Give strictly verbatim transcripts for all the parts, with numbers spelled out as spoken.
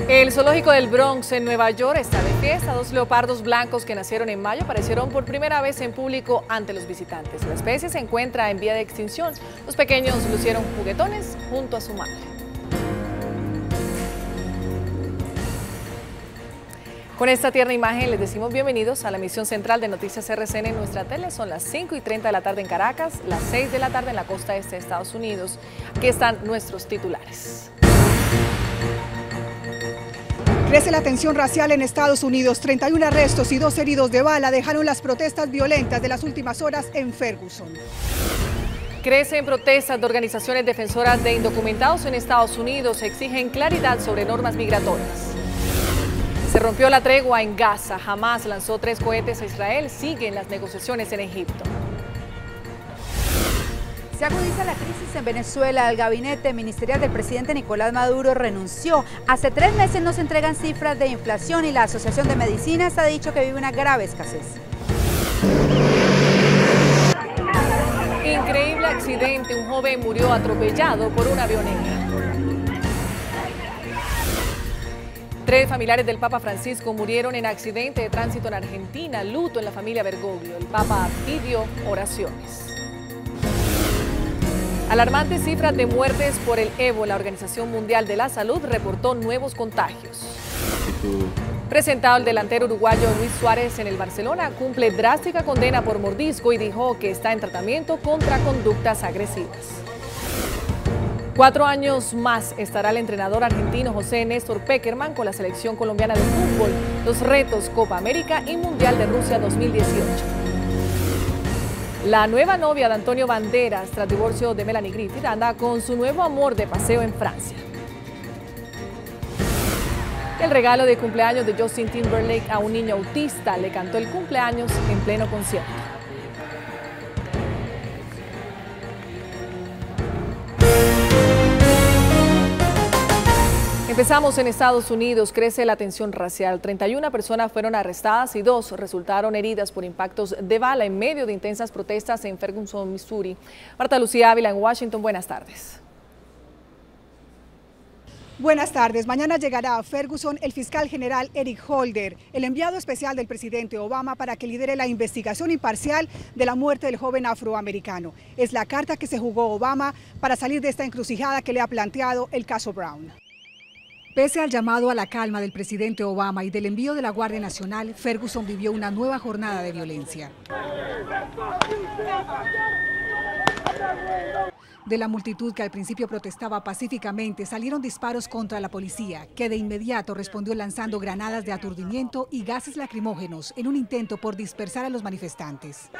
El zoológico del Bronx en Nueva York está de fiesta. Dos leopardos blancos que nacieron en mayo aparecieron por primera vez en público ante los visitantes. La especie se encuentra en vía de extinción. Los pequeños lucieron juguetones junto a su madre. Con esta tierna imagen les decimos bienvenidos a la emisión central de Noticias R C N en nuestra tele. Son las cinco y treinta de la tarde en Caracas, las seis de la tarde en la costa este de Estados Unidos. Aquí están nuestros titulares. Crece la tensión racial en Estados Unidos. treinta y uno arrestos y dos heridos de bala dejaron las protestas violentas de las últimas horas en Ferguson. Crecen protestas de organizaciones defensoras de indocumentados en Estados Unidos. Exigen claridad sobre normas migratorias. Se rompió la tregua en Gaza. Hamás lanzó tres cohetes a Israel. Siguen las negociaciones en Egipto. Se agudiza la crisis en Venezuela. El gabinete ministerial del presidente Nicolás Maduro renunció. Hace tres meses no se entregan cifras de inflación y la Asociación de Medicinas ha dicho que vive una grave escasez. Increíble accidente. Un joven murió atropellado por una avioneta. Tres familiares del Papa Francisco murieron en accidente de tránsito en Argentina. Luto en la familia Bergoglio. El Papa pidió oraciones. Alarmantes cifras de muertes por el ébola. La Organización Mundial de la Salud reportó nuevos contagios. Presentado el delantero uruguayo Luis Suárez en el Barcelona, cumple drástica condena por mordisco y dijo que está en tratamiento contra conductas agresivas. Cuatro años más estará el entrenador argentino José Néstor Pekerman con la selección colombiana de fútbol. Los retos Copa América y Mundial de Rusia dos mil dieciocho. La nueva novia de Antonio Banderas, tras divorcio de Melanie Griffith, anda con su nuevo amor de paseo en Francia. El regalo de cumpleaños de Justin Timberlake a un niño autista. Le cantó el cumpleaños en pleno concierto. Empezamos en Estados Unidos. Crece la tensión racial. treinta y una personas fueron arrestadas y dos resultaron heridas por impactos de bala en medio de intensas protestas en Ferguson, Missouri. Marta Lucía Ávila en Washington. Buenas tardes. Buenas tardes. Mañana llegará a Ferguson el fiscal general Eric Holder, el enviado especial del presidente Obama para que lidere la investigación imparcial de la muerte del joven afroamericano. Es la carta que se jugó Obama para salir de esta encrucijada que le ha planteado el caso Brown. Pese al llamado a la calma del presidente Obama y del envío de la Guardia Nacional, Ferguson vivió una nueva jornada de violencia. De la multitud que al principio protestaba pacíficamente, salieron disparos contra la policía, que de inmediato respondió lanzando granadas de aturdimiento y gases lacrimógenos en un intento por dispersar a los manifestantes.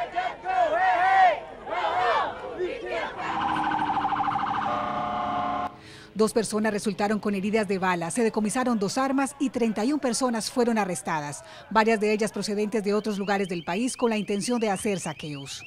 Dos personas resultaron con heridas de bala, se decomisaron dos armas y treinta y una personas fueron arrestadas, varias de ellas procedentes de otros lugares del país con la intención de hacer saqueos.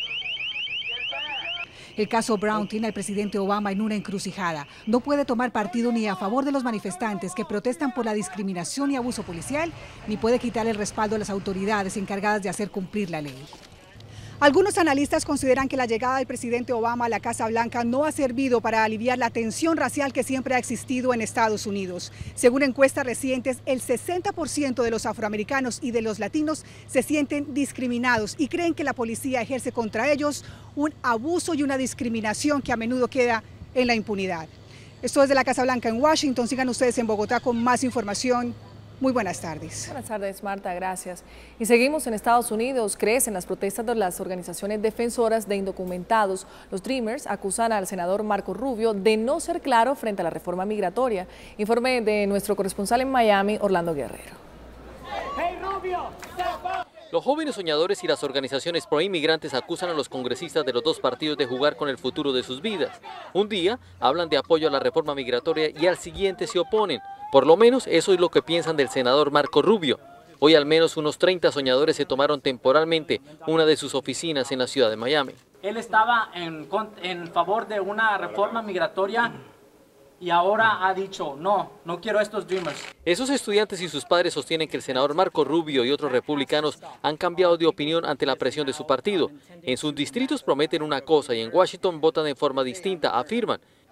El caso Brown tiene al presidente Obama en una encrucijada. No puede tomar partido ni a favor de los manifestantes que protestan por la discriminación y abuso policial, ni puede quitar el respaldo a las autoridades encargadas de hacer cumplir la ley. Algunos analistas consideran que la llegada del presidente Obama a la Casa Blanca no ha servido para aliviar la tensión racial que siempre ha existido en Estados Unidos. Según encuestas recientes, el sesenta por ciento de los afroamericanos y de los latinos se sienten discriminados y creen que la policía ejerce contra ellos un abuso y una discriminación que a menudo queda en la impunidad. Esto es de la Casa Blanca en Washington. Sigan ustedes en Bogotá con más información. Muy buenas tardes. Buenas tardes, Marta, gracias. Y seguimos en Estados Unidos. Crecen las protestas de las organizaciones defensoras de indocumentados. Los Dreamers acusan al senador Marco Rubio de no ser claro frente a la reforma migratoria. Informe de nuestro corresponsal en Miami, Orlando Guerrero. Hey, Rubio, los jóvenes soñadores y las organizaciones pro-inmigrantes acusan a los congresistas de los dos partidos de jugar con el futuro de sus vidas. Un día hablan de apoyo a la reforma migratoria y al siguiente se oponen. Por lo menos eso es lo que piensan del senador Marco Rubio. Hoy al menos unos treinta soñadores se tomaron temporalmente una de sus oficinas en la ciudad de Miami. Él estaba en, en favor de una reforma migratoria y ahora ha dicho, no, no quiero estos Dreamers. Esos estudiantes y sus padres sostienen que el senador Marco Rubio y otros republicanos han cambiado de opinión ante la presión de su partido. En sus distritos prometen una cosa y en Washington votan de forma distinta, afirman.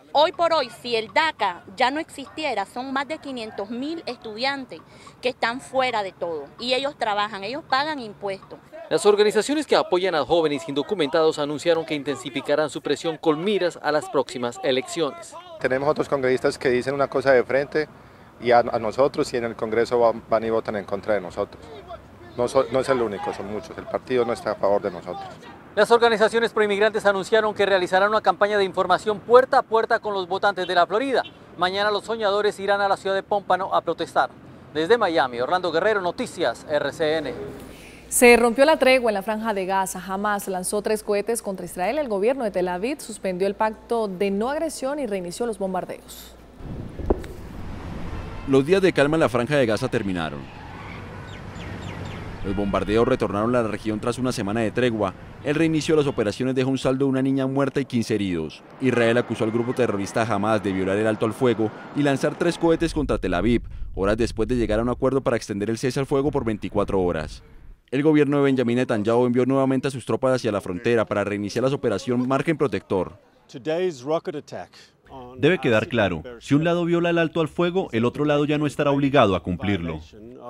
Hoy por hoy, si el DACA ya no existiera, son más de quinientos mil estudiantes que están fuera de todo y ellos trabajan, ellos pagan impuestos. Las organizaciones que apoyan a jóvenes indocumentados anunciaron que intensificarán su presión con miras a las próximas elecciones. Tenemos otros congresistas que dicen una cosa de frente y a, a nosotros, y en el Congreso van, van y votan en contra de nosotros. No, so, no es el único, son muchos, el partido no está a favor de nosotros. Las organizaciones proinmigrantes anunciaron que realizarán una campaña de información puerta a puerta con los votantes de la Florida. Mañana los soñadores irán a la ciudad de Pómpano a protestar. Desde Miami, Orlando Guerrero, Noticias R C N. Se rompió la tregua en la Franja de Gaza. Hamás lanzó tres cohetes contra Israel. El gobierno de Tel Aviv suspendió el pacto de no agresión y reinició los bombardeos. Los días de calma en la Franja de Gaza terminaron. Los bombardeos retornaron a la región tras una semana de tregua. El reinicio de las operaciones dejó un saldo de una niña muerta y quince heridos. Israel acusó al grupo terrorista Hamás de violar el alto al fuego y lanzar tres cohetes contra Tel Aviv, horas después de llegar a un acuerdo para extender el cese al fuego por veinticuatro horas. El gobierno de Benjamin Netanyahu envió nuevamente a sus tropas hacia la frontera para reiniciar la operación Margen Protector. Debe quedar claro, si un lado viola el alto al fuego, el otro lado ya no estará obligado a cumplirlo.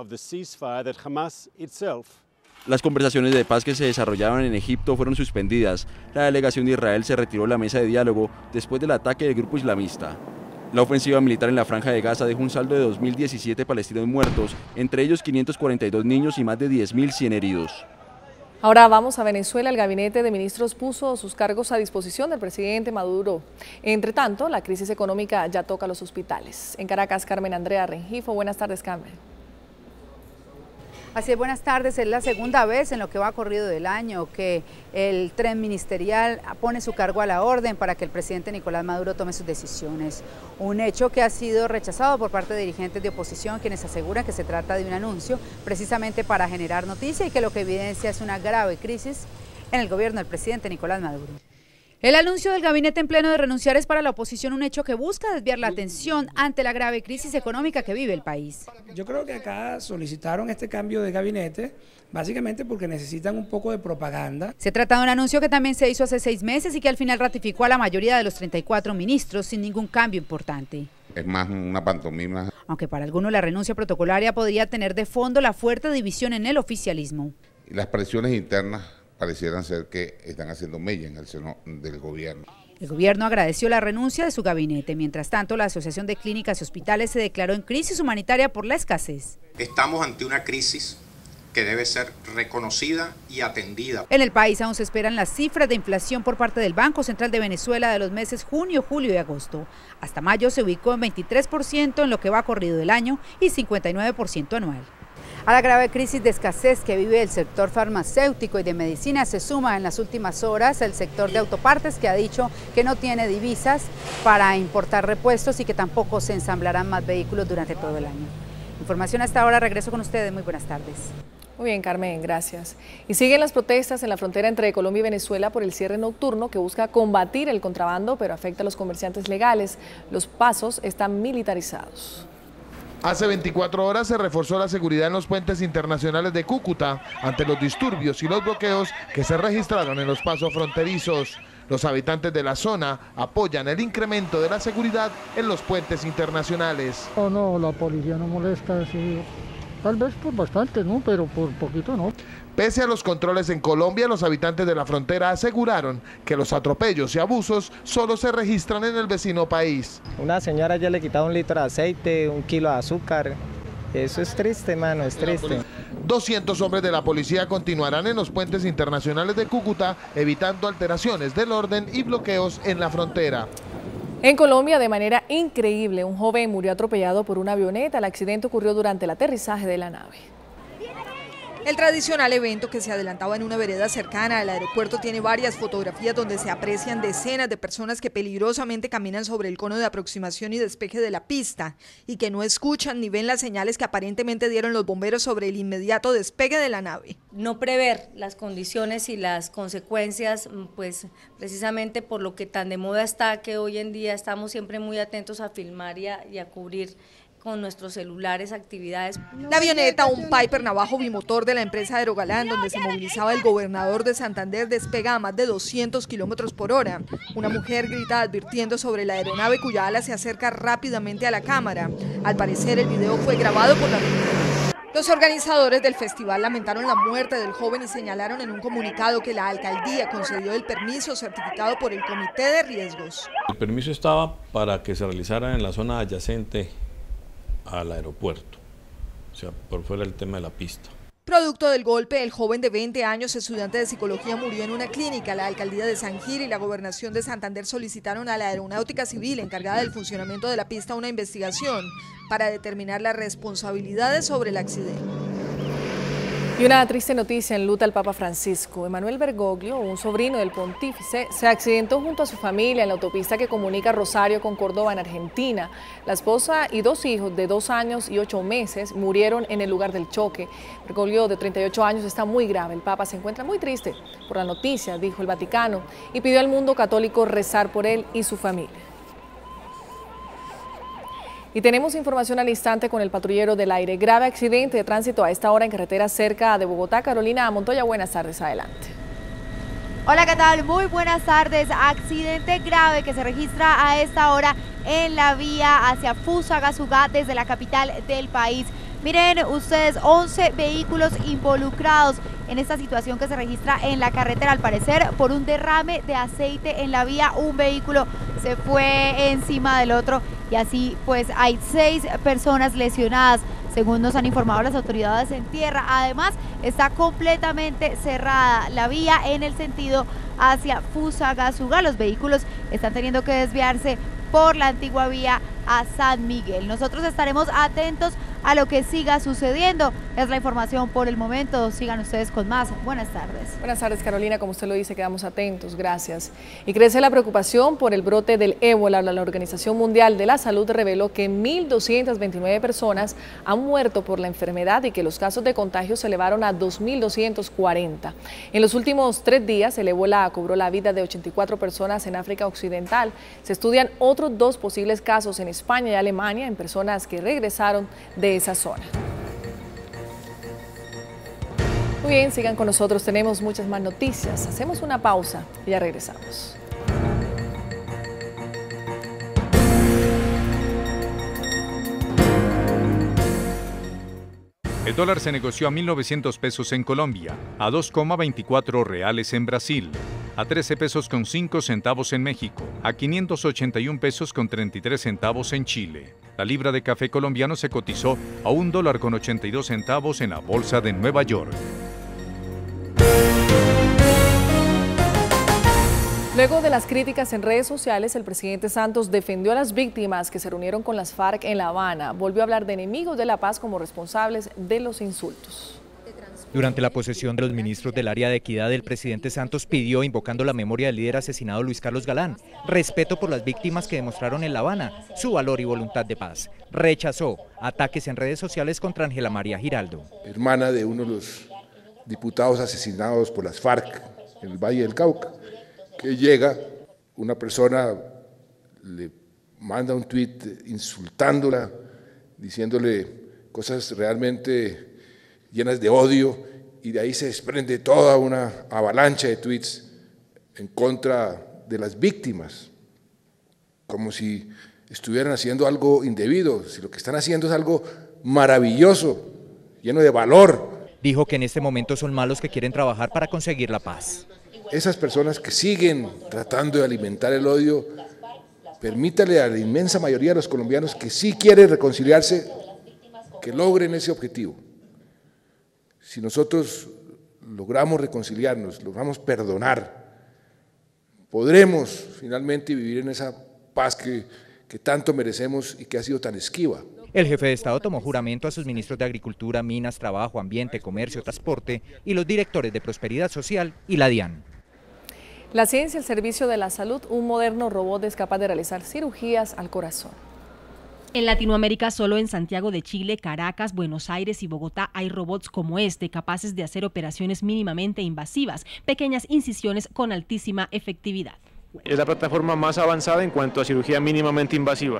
Las conversaciones de paz que se desarrollaban en Egipto fueron suspendidas. La delegación de Israel se retiró de la mesa de diálogo después del ataque del grupo islamista. La ofensiva militar en la Franja de Gaza dejó un saldo de dos mil diecisiete palestinos muertos, entre ellos quinientos cuarenta y dos niños y más de diez mil cien heridos. Ahora vamos a Venezuela. El gabinete de ministros puso sus cargos a disposición del presidente Maduro. Entre tanto, la crisis económica ya toca los hospitales. En Caracas, Carmen Andrea Rengifo. Buenas tardes, Carmen. Así es, buenas tardes. Es la segunda vez en lo que va corrido del año que el tren ministerial pone su cargo a la orden para que el presidente Nicolás Maduro tome sus decisiones. Un hecho que ha sido rechazado por parte de dirigentes de oposición, quienes aseguran que se trata de un anuncio precisamente para generar noticia y que lo que evidencia es una grave crisis en el gobierno del presidente Nicolás Maduro. El anuncio del gabinete en pleno de renunciar es para la oposición un hecho que busca desviar la atención ante la grave crisis económica que vive el país. Yo creo que acá solicitaron este cambio de gabinete básicamente porque necesitan un poco de propaganda. Se trata de un anuncio que también se hizo hace seis meses y que al final ratificó a la mayoría de los treinta y cuatro ministros sin ningún cambio importante. Es más una pantomima. Aunque para algunos la renuncia protocolaria podría tener de fondo la fuerte división en el oficialismo. Y las presiones internas parecieran ser que están haciendo mella en el seno del gobierno. El gobierno agradeció la renuncia de su gabinete. Mientras tanto, la Asociación de Clínicas y Hospitales se declaró en crisis humanitaria por la escasez. Estamos ante una crisis que debe ser reconocida y atendida. En el país aún se esperan las cifras de inflación por parte del Banco Central de Venezuela de los meses junio, julio y agosto. Hasta mayo se ubicó en veintitrés por ciento en lo que va corrido del año y cincuenta y nueve por ciento anual. A la grave crisis de escasez que vive el sector farmacéutico y de medicina se suma en las últimas horas el sector de autopartes, que ha dicho que no tiene divisas para importar repuestos y que tampoco se ensamblarán más vehículos durante todo el año. Información hasta ahora, regreso con ustedes, muy buenas tardes. Muy bien, Carmen, gracias. Y siguen las protestas en la frontera entre Colombia y Venezuela por el cierre nocturno que busca combatir el contrabando, pero afecta a los comerciantes legales. Los pasos están militarizados. Hace veinticuatro horas se reforzó la seguridad en los puentes internacionales de Cúcuta ante los disturbios y los bloqueos que se registraron en los pasos fronterizos. Los habitantes de la zona apoyan el incremento de la seguridad en los puentes internacionales. No, no, la policía no molesta, sí. Tal vez por bastante, ¿no? Pero por poquito no. Pese a los controles en Colombia, los habitantes de la frontera aseguraron que los atropellos y abusos solo se registran en el vecino país. Una señora ya le quitaba un litro de aceite, un kilo de azúcar. Eso es triste, mano, es triste. doscientos hombres de la policía continuarán en los puentes internacionales de Cúcuta, evitando alteraciones del orden y bloqueos en la frontera. En Colombia, de manera increíble, un joven murió atropellado por una avioneta. El accidente ocurrió durante el aterrizaje de la nave. El tradicional evento, que se adelantaba en una vereda cercana al aeropuerto, tiene varias fotografías donde se aprecian decenas de personas que peligrosamente caminan sobre el cono de aproximación y despeje de la pista y que no escuchan ni ven las señales que aparentemente dieron los bomberos sobre el inmediato despegue de la nave. No prever las condiciones y las consecuencias, pues precisamente por lo que tan de moda está, que hoy en día estamos siempre muy atentos a filmar y a, y a cubrir con nuestros celulares actividades. La avioneta, un Piper Navajo bimotor de la empresa Aerogalán, donde se movilizaba el gobernador de Santander, despega a más de doscientos kilómetros por hora. Una mujer grita advirtiendo sobre la aeronave cuya ala se acerca rápidamente a la cámara. Al parecer, el video fue grabado por la víctima. Los organizadores del festival lamentaron la muerte del joven y señalaron en un comunicado que la alcaldía concedió el permiso certificado por el Comité de Riesgos. El permiso estaba para que se realizara en la zona adyacente al aeropuerto, o sea, por fuera del tema de la pista. Producto del golpe, el joven de veinte años, estudiante de psicología, murió en una clínica. La alcaldía de San Gil y la gobernación de Santander solicitaron a la Aeronáutica Civil, encargada del funcionamiento de la pista, una investigación para determinar las responsabilidades sobre el accidente. Y una triste noticia: enluta al Papa Francisco. Emanuel Bergoglio, un sobrino del pontífice, se accidentó junto a su familia en la autopista que comunica Rosario con Córdoba en Argentina. La esposa y dos hijos de dos años y ocho meses murieron en el lugar del choque. Bergoglio, de treinta y ocho años, está muy grave. El Papa se encuentra muy triste por la noticia, dijo el Vaticano, y pidió al mundo católico rezar por él y su familia. Y tenemos información al instante con el patrullero del aire. Grave accidente de tránsito a esta hora en carretera cerca de Bogotá. Carolina Montoya, buenas tardes, adelante. Hola, ¿qué tal? Muy buenas tardes. Accidente grave que se registra a esta hora en la vía hacia Fusagasugá desde la capital del país. Miren ustedes, once vehículos involucrados en esta situación que se registra en la carretera, al parecer por un derrame de aceite en la vía. Un vehículo se fue encima del otro y así pues hay seis personas lesionadas, según nos han informado las autoridades en tierra. Además, está completamente cerrada la vía en el sentido hacia Fusagasugá. Los vehículos están teniendo que desviarse por la antigua vía a San Miguel. Nosotros estaremos atentos a lo que siga sucediendo. Es la información por el momento. Sigan ustedes con más. Buenas tardes. Buenas tardes, Carolina. Como usted lo dice, quedamos atentos. Gracias. Y crece la preocupación por el brote del ébola. La Organización Mundial de la Salud reveló que mil doscientas veintinueve personas han muerto por la enfermedad y que los casos de contagio se elevaron a dos mil doscientos cuarenta. En los últimos tres días, el ébola cobró la vida de ochenta y cuatro personas en África Occidental. Se estudian otros dos posibles casos en España y Alemania en personas que regresaron de esa zona. Muy bien, sigan con nosotros, tenemos muchas más noticias. Hacemos una pausa y ya regresamos. El dólar se negoció a mil novecientos pesos en Colombia, a dos coma veinticuatro reales en Brasil, a trece pesos con cinco centavos en México, a quinientos ochenta y un pesos con treinta y tres centavos en Chile. La libra de café colombiano se cotizó a un dólar con ochenta y dos centavos en la bolsa de Nueva York. Luego de las críticas en redes sociales, el presidente Santos defendió a las víctimas que se reunieron con las FARC en La Habana. Volvió a hablar de enemigos de la paz como responsables de los insultos. Durante la posesión de los ministros del área de equidad, el presidente Santos pidió, invocando la memoria del líder asesinado Luis Carlos Galán, respeto por las víctimas que demostraron en La Habana su valor y voluntad de paz. Rechazó ataques en redes sociales contra Ángela María Giraldo. Hermana de uno de los diputados asesinados por las FARC en el Valle del Cauca, que llega, una persona le manda un tuit insultándola, diciéndole cosas realmente llenas de odio, y de ahí se desprende toda una avalancha de tweets en contra de las víctimas, como si estuvieran haciendo algo indebido, si lo que están haciendo es algo maravilloso, lleno de valor. Dijo que en este momento son malos que quieren trabajar para conseguir la paz. Esas personas que siguen tratando de alimentar el odio, permítale a la inmensa mayoría de los colombianos que sí quieren reconciliarse, que logren ese objetivo. Si nosotros logramos reconciliarnos, logramos perdonar, podremos finalmente vivir en esa paz que, que tanto merecemos y que ha sido tan esquiva. El jefe de Estado tomó juramento a sus ministros de Agricultura, Minas, Trabajo, Ambiente, Comercio, Transporte y los directores de Prosperidad Social y la DIAN. La ciencia al servicio de la salud, un moderno robot es capaz de realizar cirugías al corazón. En Latinoamérica, solo en Santiago de Chile, Caracas, Buenos Aires y Bogotá hay robots como este, capaces de hacer operaciones mínimamente invasivas, pequeñas incisiones con altísima efectividad. Es la plataforma más avanzada en cuanto a cirugía mínimamente invasiva.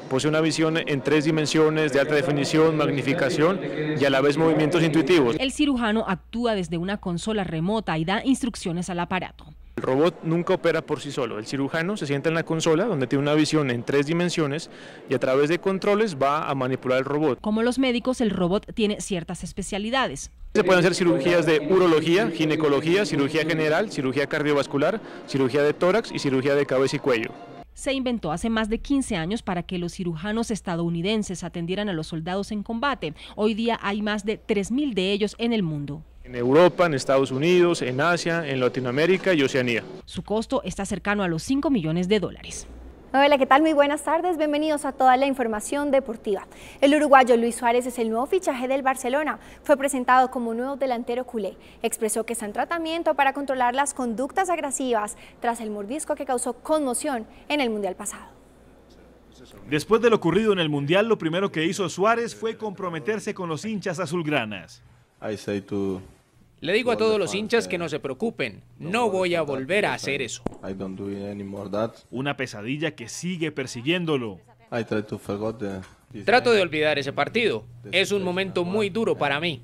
posee una visión en tres dimensiones de alta definición, magnificación y a la vez movimientos intuitivos. El cirujano actúa desde una consola remota y da instrucciones al aparato. El robot nunca opera por sí solo. El cirujano se sienta en la consola donde tiene una visión en tres dimensiones y a través de controles va a manipular el robot. Como los médicos, el robot tiene ciertas especialidades. Se pueden hacer cirugías de urología, ginecología, cirugía general, cirugía cardiovascular, cirugía de tórax y cirugía de cabeza y cuello. Se inventó hace más de quince años para que los cirujanos estadounidenses atendieran a los soldados en combate. Hoy día hay más de tres mil de ellos en el mundo. En Europa, en Estados Unidos, en Asia, en Latinoamérica y Oceanía. Su costo está cercano a los cinco millones de dólares. Hola, ¿qué tal? Muy buenas tardes, bienvenidos a toda la información deportiva. El uruguayo Luis Suárez es el nuevo fichaje del Barcelona. Fue presentado como nuevo delantero culé. Expresó que está en tratamiento para controlar las conductas agresivas tras el mordisco que causó conmoción en el Mundial pasado. Después de lo ocurrido en el Mundial, lo primero que hizo Suárez fue comprometerse con los hinchas azulgranas. Le digo a todos los hinchas que no se preocupen, no voy a volver a hacer eso. Una pesadilla que sigue persiguiéndolo. Trato de olvidar ese partido, es un momento muy duro para mí.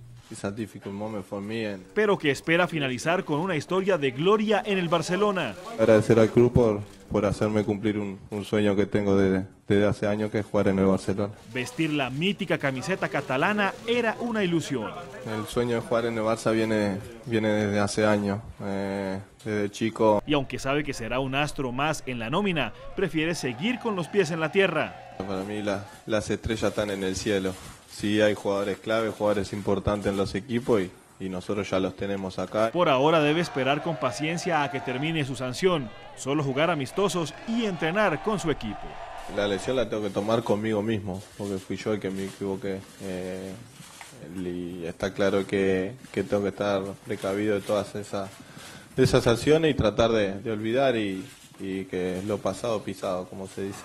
Pero que espera finalizar con una historia de gloria en el Barcelona. Agradecer al club por, por hacerme cumplir un, un sueño que tengo desde, desde hace años, que es jugar en el Barcelona. Vestir la mítica camiseta catalana era una ilusión. El sueño de jugar en el Barça viene, viene desde hace años, eh, desde chico. Y aunque sabe que será un astro más en la nómina, prefiere seguir con los pies en la tierra. Para mí la, las estrellas están en el cielo. Sí, hay jugadores clave, jugadores importantes en los equipos y, y nosotros ya los tenemos acá. Por ahora debe esperar con paciencia a que termine su sanción, solo jugar amistosos y entrenar con su equipo. La lesión la tengo que tomar conmigo mismo, porque fui yo el que me equivoqué. Eh, y está claro que, que tengo que estar precavido de todas esas, de esas acciones y tratar de, de olvidar y, y que lo pasado pisado, como se dice.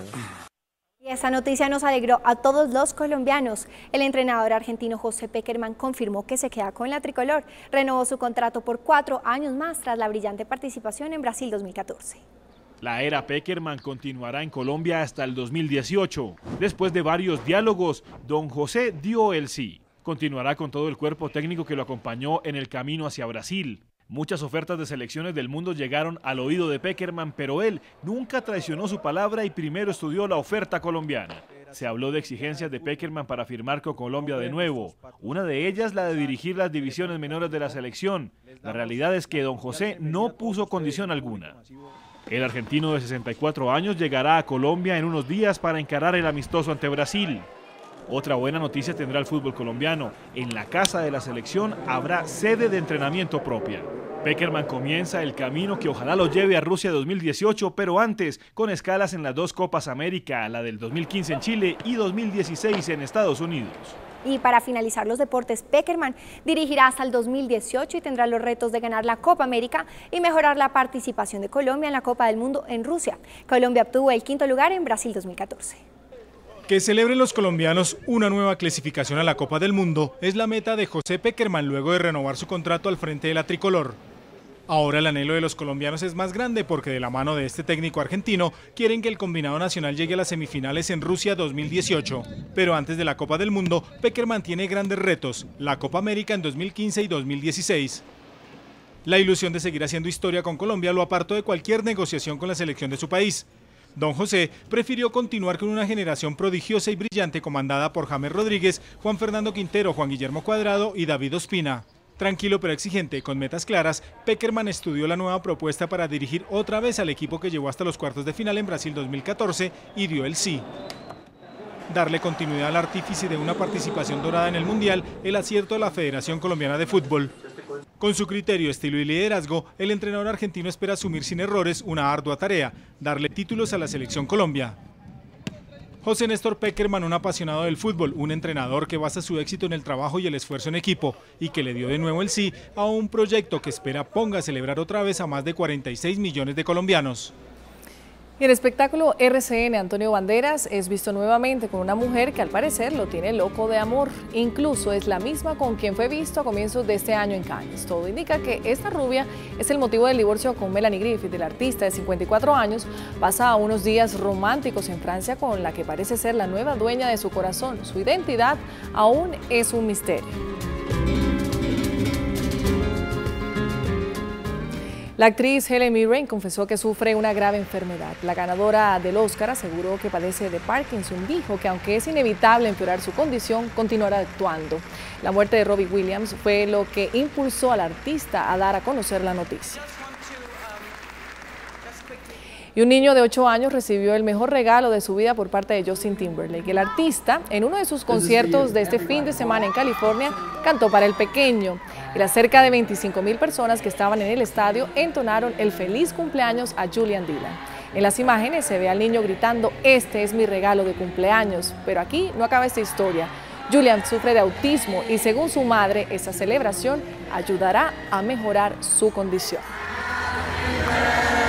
Y esta noticia nos alegró a todos los colombianos. El entrenador argentino José Pekerman confirmó que se queda con la tricolor. Renovó su contrato por cuatro años más tras la brillante participación en Brasil dos mil catorce. La era Pekerman continuará en Colombia hasta el dos mil dieciocho. Después de varios diálogos, don José dio el sí. Continuará con todo el cuerpo técnico que lo acompañó en el camino hacia Brasil. Muchas ofertas de selecciones del mundo llegaron al oído de Pekerman, pero él nunca traicionó su palabra y primero estudió la oferta colombiana. Se habló de exigencias de Pekerman para firmar con Colombia de nuevo. Una de ellas la de dirigir las divisiones menores de la selección. La realidad es que don José no puso condición alguna. El argentino de sesenta y cuatro años llegará a Colombia en unos días para encarar el amistoso ante Brasil. Otra buena noticia tendrá el fútbol colombiano. En la casa de la selección habrá sede de entrenamiento propia. Pekerman comienza el camino que ojalá lo lleve a Rusia dos mil dieciocho, pero antes con escalas en las dos Copas América, la del dos mil quince en Chile y dos mil dieciséis en Estados Unidos. Y para finalizar los deportes, Pekerman dirigirá hasta el dos mil dieciocho y tendrá los retos de ganar la Copa América y mejorar la participación de Colombia en la Copa del Mundo en Rusia. Colombia obtuvo el quinto lugar en Brasil dos mil catorce. Que celebren los colombianos una nueva clasificación a la Copa del Mundo es la meta de José Pekerman luego de renovar su contrato al frente de la tricolor. Ahora el anhelo de los colombianos es más grande porque de la mano de este técnico argentino quieren que el combinado nacional llegue a las semifinales en Rusia dos mil dieciocho. Pero antes de la Copa del Mundo, Pekerman tiene grandes retos, la Copa América en dos mil quince y dos mil dieciséis. La ilusión de seguir haciendo historia con Colombia lo apartó de cualquier negociación con la selección de su país. Don José prefirió continuar con una generación prodigiosa y brillante comandada por James Rodríguez, Juan Fernando Quintero, Juan Guillermo Cuadrado y David Ospina. Tranquilo pero exigente, con metas claras, Pekerman estudió la nueva propuesta para dirigir otra vez al equipo que llevó hasta los cuartos de final en Brasil dos mil catorce y dio el sí. Darle continuidad al artífice de una participación dorada en el Mundial, el acierto de la Federación Colombiana de Fútbol. Con su criterio, estilo y liderazgo, el entrenador argentino espera asumir sin errores una ardua tarea, darle títulos a la Selección Colombia. José Néstor Pekerman, un apasionado del fútbol, un entrenador que basa su éxito en el trabajo y el esfuerzo en equipo y que le dio de nuevo el sí a un proyecto que espera ponga a celebrar otra vez a más de cuarenta y seis millones de colombianos. Y en el espectáculo R C N, Antonio Banderas es visto nuevamente con una mujer que al parecer lo tiene loco de amor. Incluso es la misma con quien fue visto a comienzos de este año en Cannes. Todo indica que esta rubia es el motivo del divorcio con Melanie Griffith. El artista de cincuenta y cuatro años pasa unos días románticos en Francia con la que parece ser la nueva dueña de su corazón. Su identidad aún es un misterio. La actriz Helen Mirren confesó que sufre una grave enfermedad. La ganadora del Oscar aseguró que padece de Parkinson. Dijo que aunque es inevitable empeorar su condición, continuará actuando. La muerte de Robbie Williams fue lo que impulsó al artista a dar a conocer la noticia. Y un niño de ocho años recibió el mejor regalo de su vida por parte de Justin Timberlake. El artista, en uno de sus conciertos de este fin de semana en California, cantó para el pequeño. Y las cerca de veinticinco mil personas que estaban en el estadio entonaron el feliz cumpleaños a Julian Dylan. En las imágenes se ve al niño gritando: "Este es mi regalo de cumpleaños". Pero aquí no acaba esta historia. Julian sufre de autismo y según su madre, esta celebración ayudará a mejorar su condición.